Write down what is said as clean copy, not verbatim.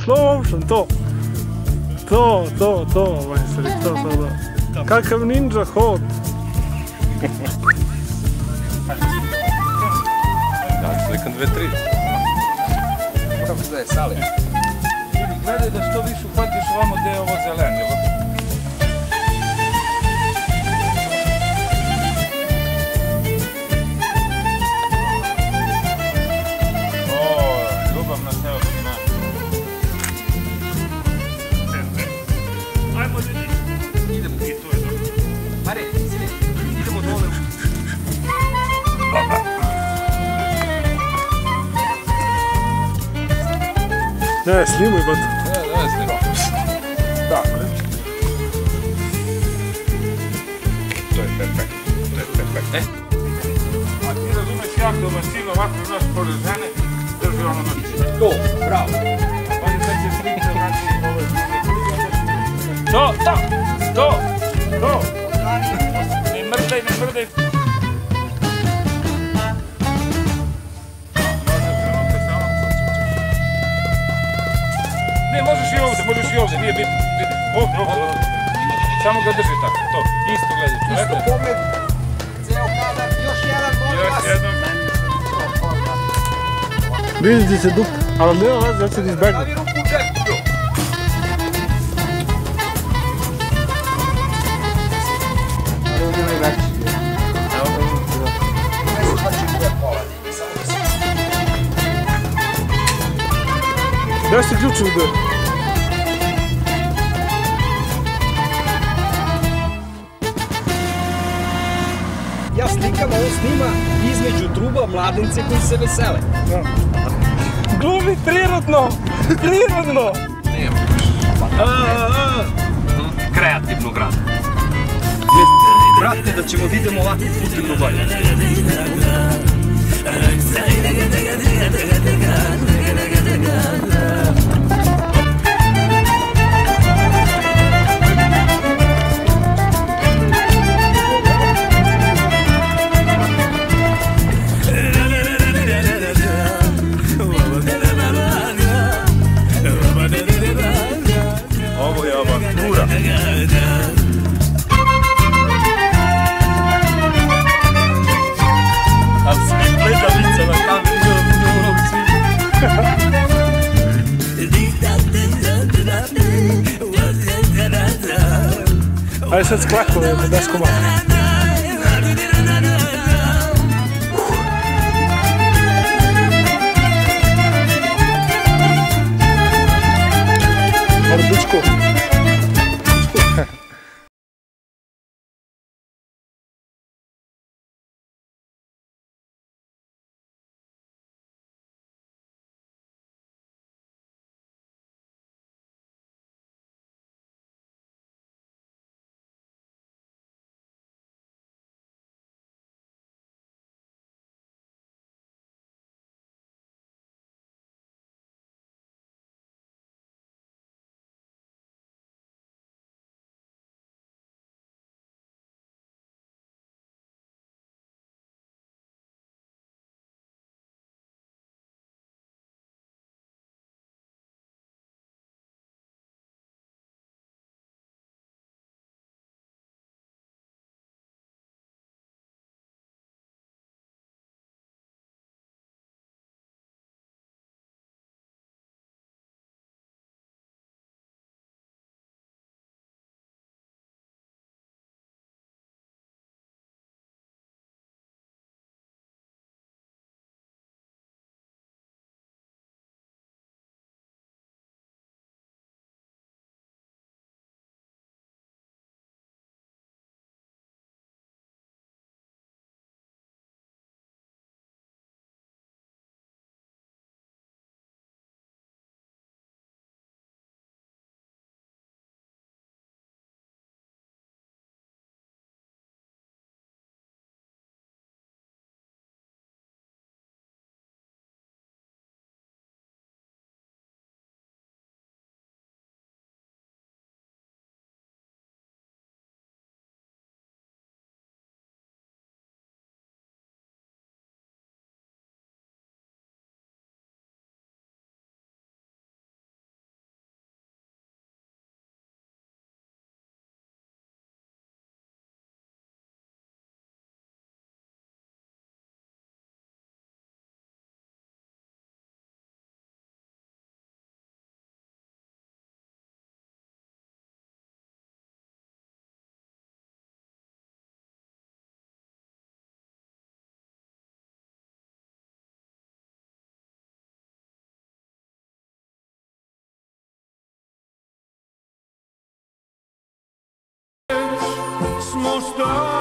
slow motion, to. To, majstori, to. Kakav ninja hod. Da, slikam 2-3. Kako da je sale? Ili gledaj da što više uhvatiš ovamo gde je ovo zeleno. Ljubavna seoskina. Ajmo ljudi. Idemo. I to je dobro. Mare, idemo dole. Ne, snimuj, bato. Ne, snimam. Tako. To je perfekt. A ti razumeš jak da mašina ovako znaš pored žene, drži ono noći. To, bravo. Pa je sad će sliče vrati ove žene. To. Ne mrdaj. Ne, možeš i ovdje, nije bitno. Ovdje. Samo ga drži tako, to. Isto gledaj. Isto pogled, ceo kadar, još jedan molim vas. Vidite se duk, ali nema vas da se ne izbegnu. Stavi ruku u džep, bro. Ali on je veći. Ne znam šta će gdje poladi. Gdje ste ključe u dve? Ja slikam, ovo snima između truba mladence koji se vesele. Glumi prirodno! Kreativno grada. Brate, da ćemo vidimo ovako kulturnu bolje. Ovo je avantura. Ali svi gledalica na kameru, Ajde sad sklakove, da daš komad. Arbučko. stop.